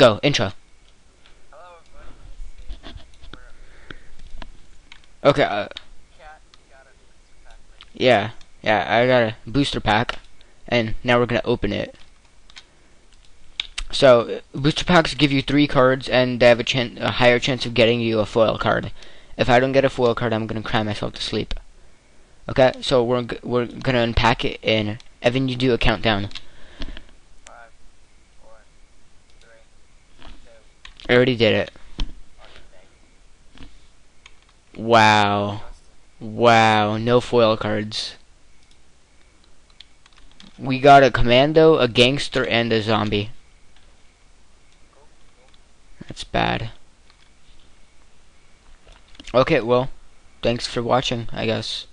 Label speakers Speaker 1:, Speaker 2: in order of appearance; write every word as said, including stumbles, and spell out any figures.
Speaker 1: Go, intro.
Speaker 2: Hello, everybody. Let's see.
Speaker 1: Okay, uh,
Speaker 2: Cat got a booster pack. Right?
Speaker 1: yeah, yeah, I got a booster pack, and now we're gonna open it. So, booster packs give you three cards, and they have a, chan a higher chance of getting you a foil card. If I don't get a foil card, I'm gonna cry myself to sleep. Okay, so we're g we're gonna unpack it, and Evan, you do a countdown.
Speaker 2: Five, four, three, two,
Speaker 1: I already did it.
Speaker 2: one, thank you.
Speaker 1: Wow, wow, no foil cards. We got a commando, a gangster, and a zombie. That's bad. Okay, well, thanks for watching, I guess.